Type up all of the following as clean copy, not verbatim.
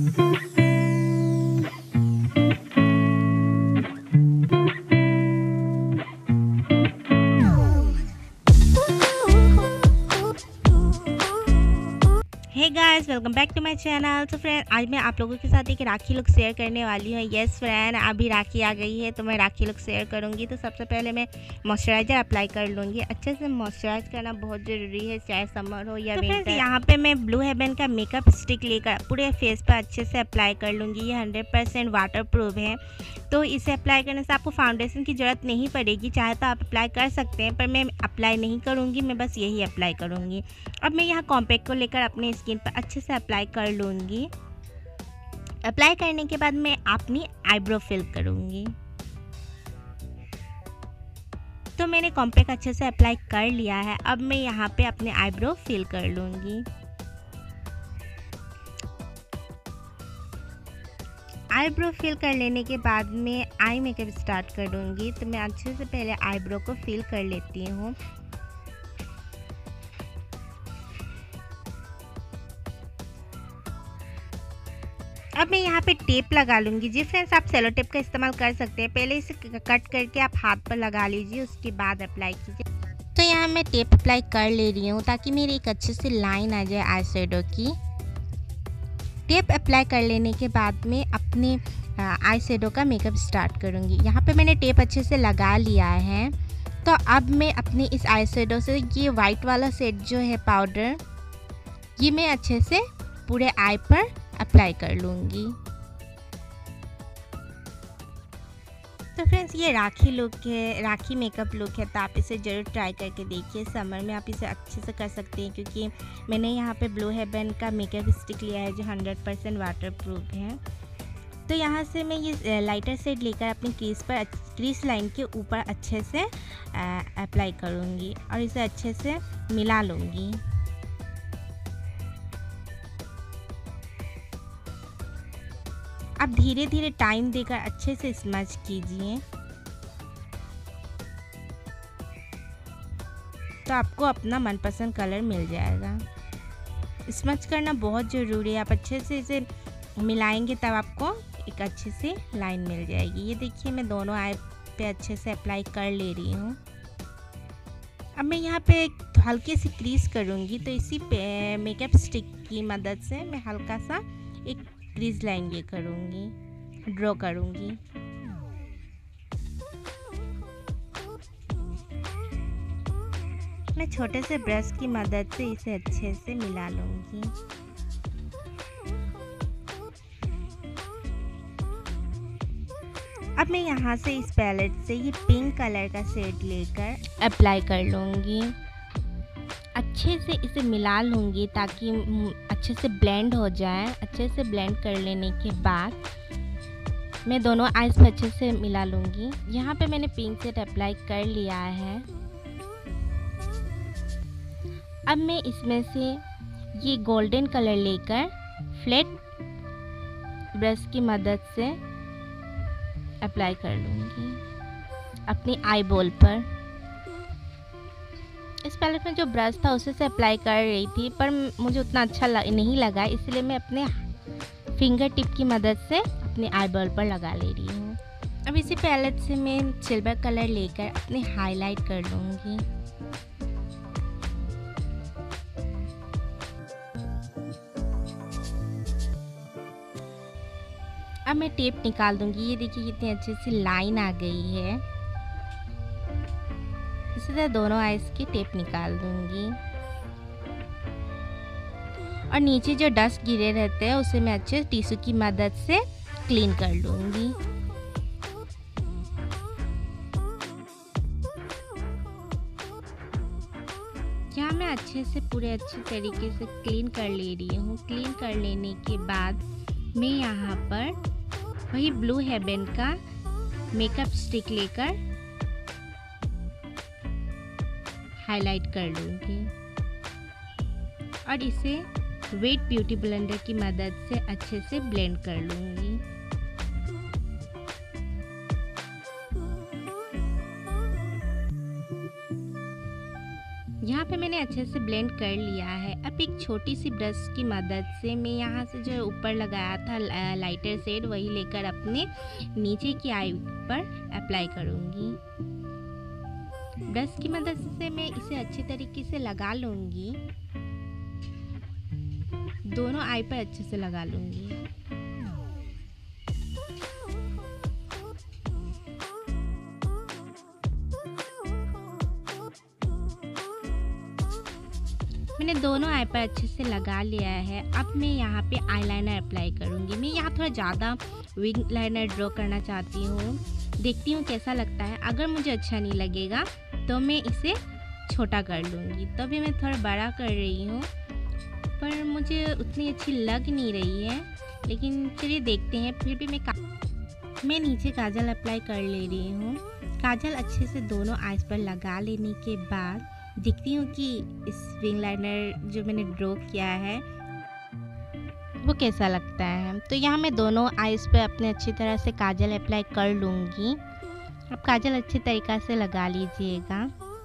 Hey guys, welcome back to my channel. तो friend, आज मैं आप लोगों के साथ एक राखी लुक शेयर करने वाली हूँ। यस फ्रेंड, अभी राखी आ गई है तो मैं राखी लुक शेयर करूँगी। तो सबसे पहले मैं मॉइस्चराइज़र अप्लाई कर लूँगी। अच्छे से मॉइस्चराइज करना बहुत ज़रूरी है, चाहे समर हो या विंटर। यहाँ पे मैं ब्लू हेवन का मेकअप स्टिक लेकर पूरे फेस पर अच्छे से अप्लाई कर लूँगी। ये 100% वाटर प्रूफ है, तो इसे अप्लाई करने से आपको फाउंडेशन की ज़रूरत नहीं पड़ेगी। चाहे तो आप अप्लाई कर सकते हैं, पर मैं अप्लाई नहीं करूँगी, मैं बस यही अप्लाई करूँगी। अब मैं यहाँ कॉम्पैक्ट को लेकर अपने स्किन पर अच्छे से अप्लाई कर लूँगी। अप्लाई करने के बाद मैं अपनी आईब्रो फिल करूँगी। तो मैंने कॉम्पैक्ट अच्छे से अप्लाई कर लिया है। अब मैं यहाँ पे अपने आईब्रो फिल कर लूँगी। आईब्रो फिल कर लेने के बाद मैं आई मेकअप स्टार्ट करूँगी। तो मैं अच्छे से पहले आईब्रो को फिल कर लेती हूँ। अब मैं यहाँ पे टेप लगा लूँगी। जी फ्रेंड्स, आप सेलो टेप का इस्तेमाल कर सकते हैं। पहले इसे कट करके आप हाथ पर लगा लीजिए, उसके बाद अप्लाई कीजिए। तो यहाँ मैं टेप अप्लाई कर ले रही हूँ ताकि मेरी एक अच्छी सी लाइन आ जाए आई शेडो की। टेप अप्लाई कर लेने के बाद में अपने आई शेडो का मेकअप स्टार्ट करूँगी। यहाँ पे मैंने टेप अच्छे से लगा लिया है। तो अब मैं अपने इस आई शेडो से ये वाइट वाला शेड जो है पाउडर, ये मैं अच्छे से पूरे आई पर अप्लाई कर लूँगी। तो फ्रेंड्स, ये राखी लुक है, राखी मेकअप लुक है, तो आप इसे ज़रूर ट्राई करके देखिए। समर में आप इसे अच्छे से कर सकते हैं, क्योंकि मैंने यहाँ पे ब्लू हेवन का मेकअप स्टिक लिया है जो 100% वाटर प्रूफ है। तो यहाँ से मैं ये लाइटर शेड लेकर अपनी क्रीज लाइन के ऊपर अच्छे से अप्लाई करूँगी और इसे अच्छे से मिला लूँगी। अब धीरे धीरे टाइम देकर अच्छे से स्मच कीजिए, तो आपको अपना मनपसंद कलर मिल जाएगा। स्मच करना बहुत ज़रूरी है। आप अच्छे से इसे मिलाएंगे तब आपको एक अच्छी सी लाइन मिल जाएगी। ये देखिए, मैं दोनों आई पे अच्छे से अप्लाई कर ले रही हूँ। अब मैं यहाँ पे हल्के से क्रीज करूँगी। तो इसी पे मेकअप स्टिक की मदद से मैं हल्का सा एक क्रीज लाइन ये करूँगी, ड्रॉ करूँगी। मैं छोटे से ब्रश की मदद से इसे अच्छे से मिला लूँगी। अब मैं यहाँ से इस पैलेट से ये पिंक कलर का शेड लेकर अप्लाई कर लूँगी। अच्छे से इसे मिला लूँगी ताकि अच्छे से ब्लेंड हो जाए। अच्छे से ब्लेंड कर लेने के बाद मैं दोनों आईज पर अच्छे से मिला लूँगी। यहाँ पे मैंने पिंक शेड अप्लाई कर लिया है। अब मैं इसमें से ये गोल्डन कलर लेकर फ्लैट ब्रश की मदद से अप्लाई कर लूँगी अपनी आई बॉल पर। इस पैलेट में जो ब्रश था उसे से अप्लाई कर रही थी, पर मुझे उतना अच्छा नहीं लगा, इसलिए मैं अपने फिंगर टिप की मदद से अपने आई बॉल पर लगा ले रही हूँ। अब इसी पैलेट से मैं सिल्वर कलर लेकर अपने हाईलाइट कर लूँगी। अब मैं टेप निकाल दूँगी। ये देखिए कितनी अच्छी सी लाइन आ गई है। इसी तरह दोनों आईज की टेप निकाल दूंगी और नीचे जो डस्ट गिरे रहते हैं उसे मैं अच्छे टिश्यू की मदद से क्लीन कर लूंगी। यहाँ मैं अच्छे से पूरे अच्छे तरीके से क्लीन कर ले रही हूँ। क्लीन कर लेने के बाद मैं यहाँ पर वही ब्लू हेवन का मेकअप स्टिक लेकर हाईलाइट कर लूँगी और इसे वेट ब्यूटी ब्लेंडर की मदद से अच्छे से ब्लेंड कर लूँगी। यहाँ पे मैंने अच्छे से ब्लेंड कर लिया है। अब पे एक छोटी सी ब्रश की मदद से मैं यहाँ से जो ऊपर लगाया था लाइटर शेड वही लेकर अपने नीचे की आई पर अप्लाई करूँगी। ब्रश की मदद से मैं इसे अच्छे तरीके से लगा लूँगी, दोनों आई पर अच्छे से लगा लूँगी। मैंने दोनों आई पर अच्छे से लगा लिया है। अब मैं यहाँ पे आईलाइनर अप्लाई करूँगी। मैं यहाँ थोड़ा ज़्यादा विंग लाइनर ड्रॉ करना चाहती हूँ, देखती हूँ कैसा लगता है। अगर मुझे अच्छा नहीं लगेगा तो मैं इसे छोटा कर लूँगी। तो अभी मैं थोड़ा बड़ा कर रही हूँ, पर मुझे उतनी अच्छी लग नहीं रही है, लेकिन चलिए देखते हैं। फिर भी मैं नीचे काजल अप्लाई कर ले रही हूँ। काजल अच्छे से दोनों आईज पर लगा लेने के बाद देखती हूँ कि इस विंग लाइनर जो मैंने ड्रॉ किया है वो कैसा लगता है। तो यहाँ मैं दोनों आईज पे अपने अच्छी तरह से काजल अप्लाई कर लूँगी। अब काजल अच्छे तरीक़ा से लगा लीजिएगा।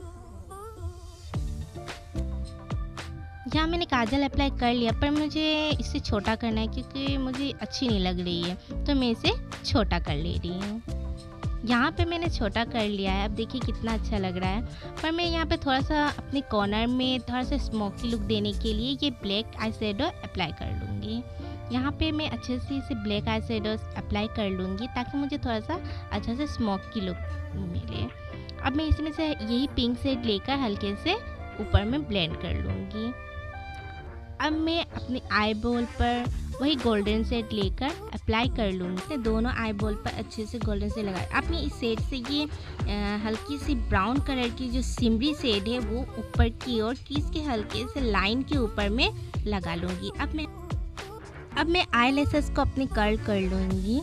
यहाँ मैंने काजल अप्लाई कर लिया, पर मुझे इसे छोटा करना है क्योंकि मुझे अच्छी नहीं लग रही है, तो मैं इसे छोटा कर ले रही हूँ। यहाँ पे मैंने छोटा कर लिया है। अब देखिए कितना अच्छा लग रहा है। पर मैं यहाँ पे थोड़ा सा अपने कॉर्नर में थोड़ा सा स्मोकी लुक देने के लिए ये ब्लैक आई शेडो अप्लाई कर लूँगी। यहाँ पे मैं अच्छे से इसे ब्लैक आई शेडो अप्लाई कर लूँगी ताकि मुझे थोड़ा सा अच्छा से स्मोकी लुक मिले। अब मैं इसमें से यही पिंक शेड लेकर हल्के से ऊपर में ब्लेंड कर लूँगी। अब मैं अपने आई बॉल पर वही गोल्डन शेड लेकर अप्लाई कर लूँगी। दोनों आई बॉल पर अच्छे से गोल्डन शेड लगाए। अपनी इस शेड से ये हल्की सी ब्राउन कलर की जो सिमरी शेड है वो ऊपर की ओर क्रीज के हल्के से लाइन के ऊपर में लगा लूँगी। अब मैं आई लैशेस को अपने कर्ल कर लूँगी।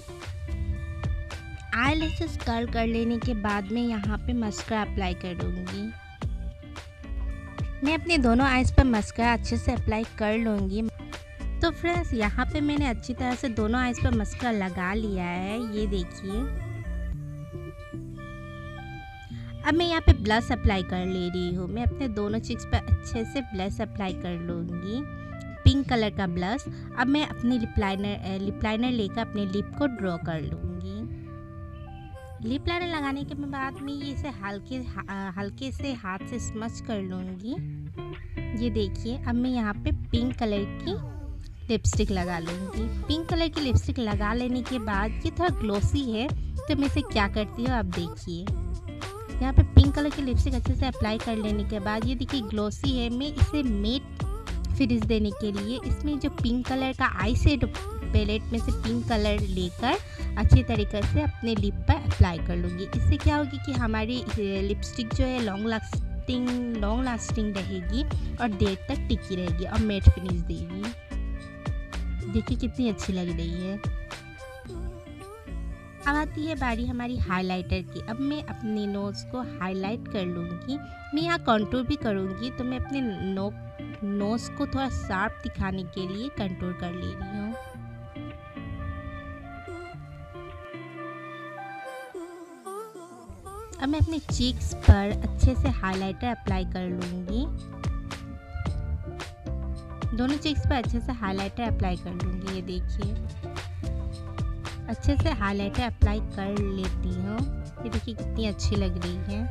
आई लैशेस कर्ल कर लेने के बाद में यहाँ पे मस्कारा अप्लाई करूँगी। मैं अपने दोनों आईज पर मस्कारा अच्छे से अप्लाई कर लूँगी। तो फ्रेंड्स यहाँ पे मैंने अच्छी तरह से दोनों आईज पर मस्कारा लगा लिया है, ये देखिए। अब मैं यहाँ पे ब्लश अप्लाई कर ले रही हूँ। मैं अपने दोनों चीक्स पर अच्छे से ब्लश अप्लाई कर लूँगी, पिंक कलर का ब्लश। अब मैं अपनी लिप लाइनर लेकर अपने लिप को ड्रॉ कर लूँगी। लिप लाइनर लगाने के बाद में ये इसे हल्के से हाथ से स्मच कर लूँगी। ये देखिए। अब मैं यहाँ पे पिंक कलर की लिपस्टिक लगा लूँगी। पिंक कलर की लिपस्टिक लगा लेने के बाद ये थोड़ा ग्लोसी है, तो मैं इसे क्या करती हूँ आप देखिए। यहाँ पे पिंक कलर की लिपस्टिक अच्छे से अप्लाई कर लेने के बाद ये देखिए ग्लोसी है। मैं इसे मेट फिनिश देने के लिए इसमें जो पिंक कलर का आई शेड पैलेट में से पिंक कलर लेकर अच्छी तरीके से अपने लिप पर अप्लाई कर लूँगी। इससे क्या होगी कि हमारी लिपस्टिक जो है लॉन्ग लास्टिंग रहेगी और देर तक टिकी रहेगी और मैट फिनिश देगी। देखिए कितनी अच्छी लग रही है। अब आती है बारी हमारी हाइलाइटर की। अब मैं अपने नोज़ को हाईलाइट कर लूँगी। मैं यहाँ कंटूर भी करूँगी, तो मैं अपने नोज़ को थोड़ा शार्प दिखाने के लिए कंटूर कर ले रही हूँ। अब मैं अपने चीक्स पर अच्छे से हाइलाइटर अप्लाई कर लूँगी। दोनों चीक्स पर अच्छे से हाइलाइटर अप्लाई कर लूँगी। ये देखिए अच्छे से हाइलाइटर अप्लाई कर लेती हूँ। ये देखिए कितनी अच्छी लग रही है।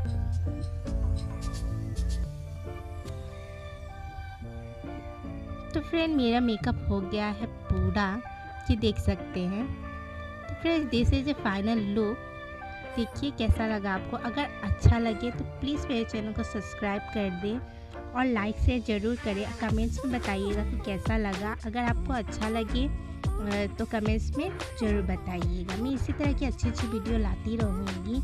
तो फ्रेंड मेरा मेकअप हो गया है पूरा, ये देख सकते हैं। तो friend this is a final look. देखिए कैसा लगा आपको। अगर अच्छा लगे तो प्लीज़ मेरे चैनल को सब्सक्राइब कर दें और लाइक शेयर ज़रूर करें। कमेंट्स में बताइएगा कि कैसा लगा। अगर आपको अच्छा लगे तो कमेंट्स में ज़रूर बताइएगा। मैं इसी तरह की अच्छी अच्छी वीडियो लाती रहूँगी।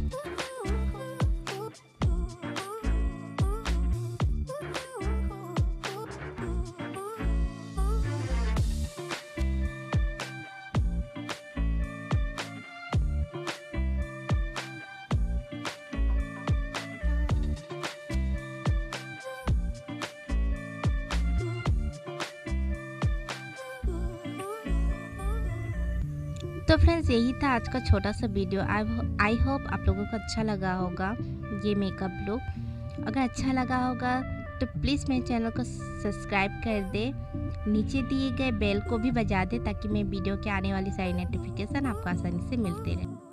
तो फ्रेंड्स यही था आज का छोटा सा वीडियो। आई होप आप लोगों को अच्छा लगा होगा ये मेकअप लुक। अगर अच्छा लगा होगा तो प्लीज़ मेरे चैनल को सब्सक्राइब कर दे, नीचे दिए गए बेल को भी बजा दे ताकि मैं वीडियो के आने वाली सारी नोटिफिकेशन आपको आसानी से मिलते रहे।